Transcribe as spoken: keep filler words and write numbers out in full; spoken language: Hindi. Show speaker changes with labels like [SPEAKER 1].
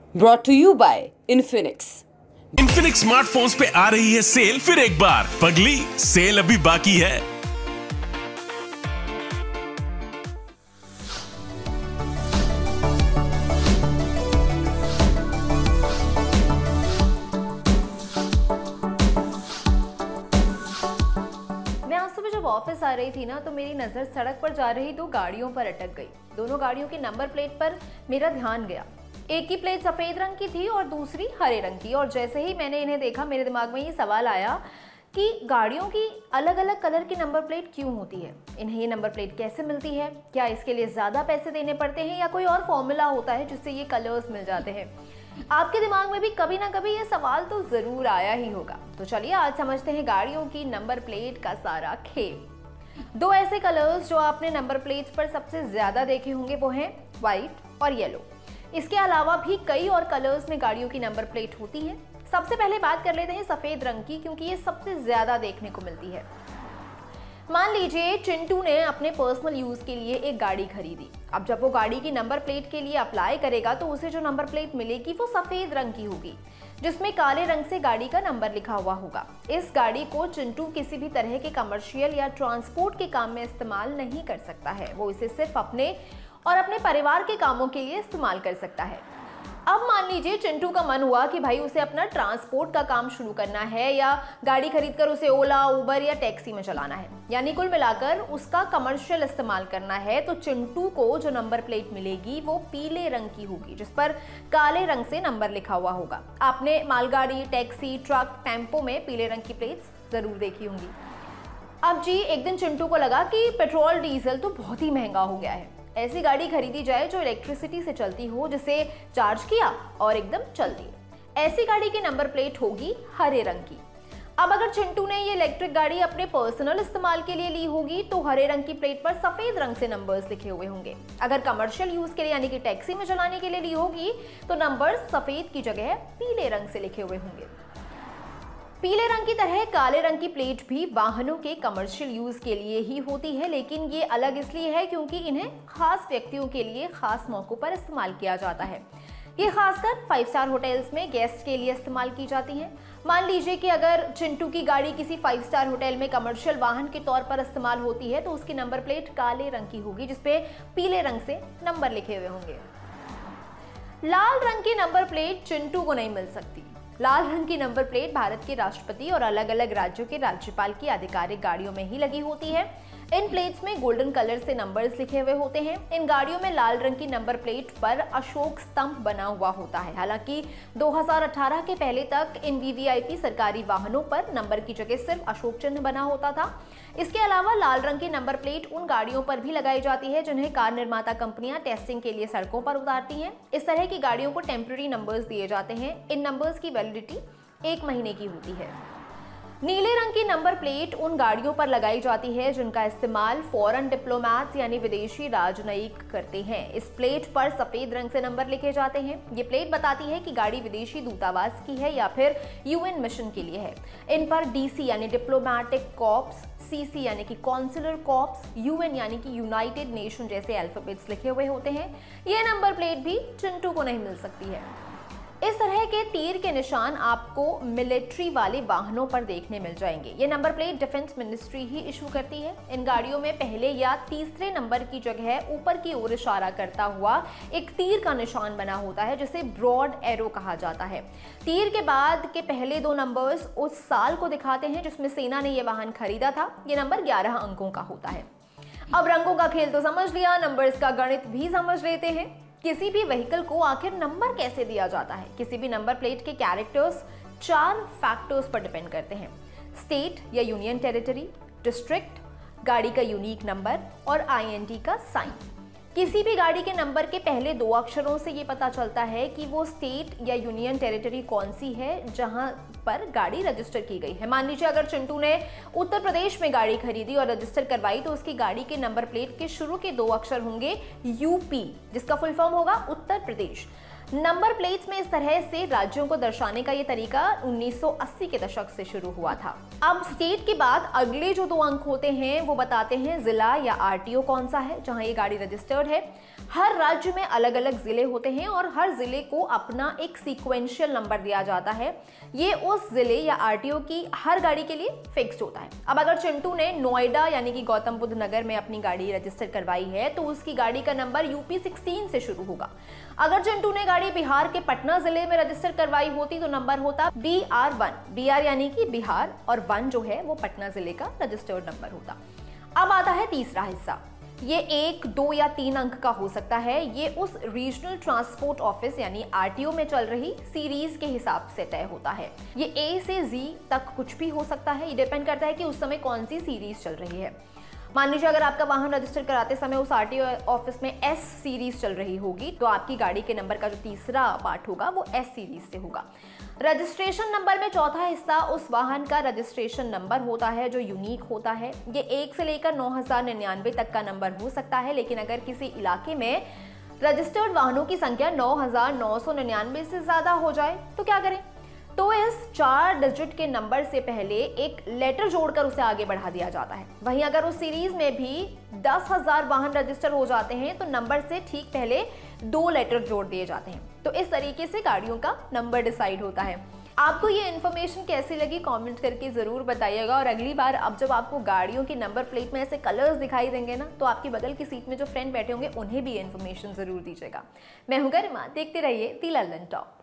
[SPEAKER 1] Brought to you by Infinix.
[SPEAKER 2] Infinix smartphones पे आ रही है सेल फिर एक बार। पगली, सेल अभी बाकी है।
[SPEAKER 3] मैं आज सुबह जब ऑफिस आ रही थी ना, तो मेरी नजर सड़क पर जा रही दो गाड़ियों पर अटक गई। दोनों गाड़ियों के नंबर प्लेट पर मेरा ध्यान गया। एक की प्लेट सफेद रंग की थी और दूसरी हरे रंग की। और जैसे ही मैंने इन्हें देखा, मेरे दिमाग में ये सवाल आया कि गाड़ियों की अलग अलग कलर की नंबर प्लेट क्यों होती है, इन्हें ये नंबर प्लेट कैसे मिलती है, क्या इसके लिए ज़्यादा पैसे देने पड़ते हैं या कोई और फॉर्मूला होता है जिससे ये कलर्स मिल जाते हैं। आपके दिमाग में भी कभी ना कभी ये सवाल तो ज़रूर आया ही होगा। तो चलिए आज समझते हैं गाड़ियों की नंबर प्लेट का सारा खेल। दो ऐसे कलर्स जो आपने नंबर प्लेट पर सबसे ज़्यादा देखे होंगे वो हैं वाइट और येलो। इसके अलावा भी कई और कलर्स में गाड़ियों की नंबर प्लेट होती है। सबसे पहले बात कर लेते हैं सफ़ेद रंग की, क्योंकि ये सबसे ज़्यादा देखने को मिलती है। मान लीजिए चिंटू ने अपने पर्सनल यूज़ के लिए एक गाड़ी खरीदी। अब जब वो गाड़ी की नंबर प्लेट के लिए अप्लाई करेगा तो उसे जो नंबर प्लेट मिलेगी वो सफ़ेद रंग की होगी, जिसमें काले रंग से गाड़ी का नंबर लिखा हुआ होगा। इस गाड़ी को चिंटू किसी भी तरह के कमर्शियल या ट्रांसपोर्ट के काम में इस्तेमाल नहीं कर सकता है। वो इसे सिर्फ अपने और अपने परिवार के कामों के लिए इस्तेमाल कर सकता है। अब मान लीजिए चिंटू का मन हुआ कि भाई उसे अपना ट्रांसपोर्ट का काम शुरू करना है या गाड़ी खरीदकर उसे ओला, उबर या टैक्सी में चलाना है, यानी कुल मिलाकर उसका कमर्शियल इस्तेमाल करना है। तो चिंटू को जो नंबर प्लेट मिलेगी वो पीले रंग की होगी, जिस पर काले रंग से नंबर लिखा हुआ होगा। आपने मालगाड़ी, टैक्सी, ट्रक, टेम्पो में पीले रंग की प्लेट्स जरूर देखी होंगी। अब जी एक दिन चिंटू को लगा कि पेट्रोल डीजल तो बहुत ही महंगा हो गया है, ऐसी गाड़ी खरीदी जाए जो इलेक्ट्रिसिटी से चलती हो, जिसे चार्ज किया और एकदम चल दी। ऐसी गाड़ी की नंबर प्लेट होगी हरे रंग की। अब अगर चिंटू ने ये इलेक्ट्रिक गाड़ी अपने पर्सनल इस्तेमाल के लिए ली होगी तो हरे रंग की प्लेट पर सफेद रंग से नंबर्स लिखे हुए होंगे। अगर कमर्शियल यूज के लिए यानी कि टैक्सी में चलाने के लिए ली होगी तो नंबर्स सफेद की जगह पीले रंग से लिखे हुए होंगे। पीले रंग की तरह काले रंग की प्लेट भी वाहनों के कमर्शियल यूज के लिए ही होती है, लेकिन ये अलग इसलिए है क्योंकि इन्हें खास व्यक्तियों के लिए खास मौकों पर इस्तेमाल किया जाता है। ये खासकर फाइव स्टार होटल्स में गेस्ट के लिए इस्तेमाल की जाती हैं। मान लीजिए कि अगर चिंटू की गाड़ी किसी फाइव स्टार होटल में कमर्शियल वाहन के तौर पर इस्तेमाल होती है तो उसकी नंबर प्लेट काले रंग की होगी, जिसपे पीले रंग से नंबर लिखे हुए होंगे। लाल रंग की नंबर प्लेट चिंटू को नहीं मिल सकती। लाल रंग की नंबर प्लेट भारत के राष्ट्रपति और अलग अलग राज्यों के राज्यपाल की आधिकारिक गाड़ियों में ही लगी होती है। इन प्लेट्स में गोल्डन कलर से नंबर्स लिखे हुए होते हैं। इन गाड़ियों में लाल रंग की नंबर प्लेट पर अशोक स्तंभ बना हुआ होता है। हालांकि दो हज़ार अठारह के पहले तक इन वीवीआईपी सरकारी वाहनों पर नंबर की जगह सिर्फ अशोक चिन्ह बना होता था। इसके अलावा लाल रंग की नंबर प्लेट उन गाड़ियों पर भी लगाई जाती है जिन्हें कार निर्माता कंपनियां टेस्टिंग के लिए सड़कों पर उतारती हैं। इस तरह की गाड़ियों को टेम्पररी नंबर्स दिए जाते हैं। इन नंबर्स की वैलिडिटी एक महीने की होती है। नीले रंग की नंबर प्लेट उन गाड़ियों पर लगाई जाती है जिनका इस्तेमाल फॉरेन डिप्लोमैट्स यानी विदेशी राजनयिक करते हैं। इस प्लेट पर सफेद रंग से नंबर लिखे जाते हैं। ये प्लेट बताती है कि गाड़ी विदेशी दूतावास की है या फिर यूएन मिशन के लिए है। इन पर डीसी यानी डिप्लोमैटिक कॉर्प्स, सीसी यानी कि कॉन्सुलर कॉर्प्स, यूएन यानी कि यूनाइटेड नेशन जैसे अल्फाबेट्स लिखे हुए होते हैं। ये नंबर प्लेट भी चिंटू को नहीं मिल सकती है। इस तरह के तीर के निशान आपको मिलिट्री वाले वाहनों पर देखने मिल जाएंगे। ये नंबर प्लेट डिफेंस मिनिस्ट्री ही इशू करती है। इन गाड़ियों में पहले या तीसरे नंबर की जगह ऊपर की ओर इशारा करता हुआ एक तीर का निशान बना होता है, जिसे ब्रॉड एरो कहा जाता है। तीर के बाद के पहले दो नंबर्स उस साल को दिखाते हैं जिसमें सेना ने यह वाहन खरीदा था। ये नंबर ग्यारह अंकों का होता है। अब रंगों का खेल तो समझ लिया, नंबर्स का गणित भी समझ लेते हैं। किसी भी व्हीकल को आखिर नंबर कैसे दिया जाता है? किसी भी नंबर प्लेट के कैरेक्टर्स चार फैक्टर्स पर डिपेंड करते हैं: स्टेट या यूनियन टेरिटरी, डिस्ट्रिक्ट, गाड़ी का यूनिक नंबर और आईएनटी का साइन। किसी भी गाड़ी के नंबर के पहले दो अक्षरों से ये पता चलता है कि वो स्टेट या यूनियन टेरिटरी कौन सी है जहां पर गाड़ी रजिस्टर की गई है। मान लीजिए अगर चिंटू ने उत्तर प्रदेश में गाड़ी खरीदी और रजिस्टर करवाई तो उसकी गाड़ी के नंबर प्लेट के शुरू के दो अक्षर होंगे यूपी, जिसका फुल फॉर्म होगा उत्तर प्रदेश। नंबर प्लेट्स में इस तरह से राज्यों को दर्शाने का ये तरीका उन्नीस सौ अस्सी के दशक से शुरू हुआ था। अब स्टेट के बाद अगले जो दो अंक होते हैं वो बताते हैं जिला या आरटीओ कौन सा है जहां ये गाड़ी रजिस्टर्ड है। हर राज्य में अलग अलग जिले होते हैं और हर जिले को अपना एक सीक्वेंशियल नंबर दिया जाता है। ये उस जिले या आरटीओ की हर गाड़ी के लिए फिक्स्ड होता है। अब अगर चिंटू ने नोएडा यानी कि गौतम बुद्ध नगर में अपनी गाड़ी रजिस्टर करवाई है तो उसकी गाड़ी का नंबर यूपी सोलह से शुरू होगा। अगर चिंटू ने गाड़ी बिहार के पटना जिले में रजिस्टर करवाई होती तो नंबर होता B R one, B R यानी कि बिहार और वन जो है वो पटना जिले का रजिस्टर्ड नंबर होता। अब आता है तीसरा हिस्सा। ये एक, दो या तीन अंक का हो सकता है। ये उस रीजनल ट्रांसपोर्ट ऑफिस यानी आरटीओ में चल रही सीरीज के हिसाब से तय होता है। ये ए से जी तक कुछ भी हो सकता है। ये डिपेंड करता है कि उस समय कौन सी सीरीज चल रही है। मान लीजिए अगर आपका वाहन रजिस्टर कराते समय उस आरटीओ ऑफिस में एस सीरीज चल रही होगी तो आपकी गाड़ी के नंबर का जो तीसरा पार्ट होगा वो एस सीरीज से होगा। रजिस्ट्रेशन नंबर में चौथा हिस्सा उस वाहन का रजिस्ट्रेशन नंबर होता है जो यूनिक होता है। ये एक से लेकर नौ हजार निन्यानवे तक का नंबर हो सकता है, लेकिन अगर किसी इलाके में रजिस्टर्ड वाहनों की संख्या नौ हजार नौ सौ निन्यानवे से ज्यादा हो जाए तो क्या करें? तो इस चार डिजिट के नंबर से पहले एक लेटर जोड़कर उसे आगे बढ़ा दिया जाता है। वहीं अगर उस सीरीज में भी दस हजार वाहन रजिस्टर हो जाते हैं तो नंबर से ठीक पहले दो लेटर जोड़ दिए जाते हैं। तो इस तरीके से गाड़ियों का नंबर डिसाइड होता है। आपको ये इन्फॉर्मेशन कैसी लगी कमेंट करके जरूर बताइएगा। और अगली बार अब जब आपको गाड़ियों की नंबर प्लेट में ऐसे कलर्स दिखाई देंगे ना तो आपकी बगल की सीट में जो फ्रेंड बैठे होंगे उन्हें भी इन्फॉर्मेशन जरूर दीजिएगा। मैं हूं गरिमा, देखते रहिए दी लंदन टॉक।